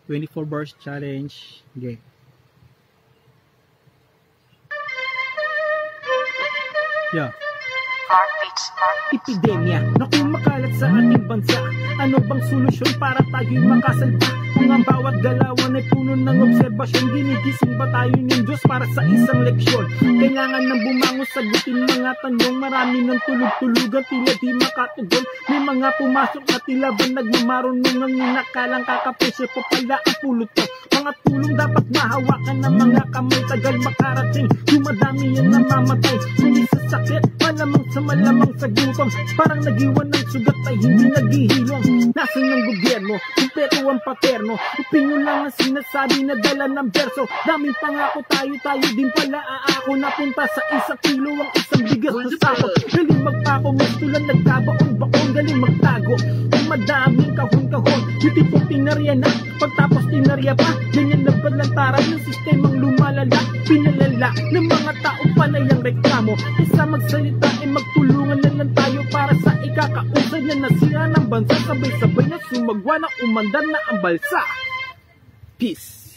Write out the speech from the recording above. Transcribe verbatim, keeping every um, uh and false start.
twenty-four bars challenge. Okay. Yeah. Epidemya na kumakalat sa ating bansa. Ano bang solusyon para tayo'y makasalba? Kung ang bawat galawan ay puno ng obserbasyon, ginigising ba tayo ng Diyos para sa isang leksyon? Kailangan ng bumangon, sagutin mga tanong. Marami ng tulog-tulugan, tila di makatugon. May mga pumasok na tila ba nagmamarunong ang inakalang kakapresyo po pala ang pulot ko. Mga tulong dapat mahawakan ng mga kamay, tagal makarating. Dumadami yan namamatay, hindi sa sakit, malamang sa malamang sa gutom. Parang nagiwan ng sugat ay hindi naghihilong. Nasaan ng gobyerno, kumpeto ang paterno. Opinyon lang ang sinasabi na dala ng berso. Daming pangako tayo, tayo din pala aako. Napunta sa isang kilo ang isang bigas na sako. Galing magpapamas tulang nagkabaon-baon, galing magtago ang madaming kahon-kahon. Yung tipong tinarya na, pagtapos tinarya pa. Ganyan na balantaran yung sistemang lumalala. Pinalala ng mga tao panay ang reklamo. Isa magsalita ay magtulungan na lang tayo para sa ikakausay na nasira ng bansa. Sabay-sabay na sumagwa na umandar na ang balsa. Peace.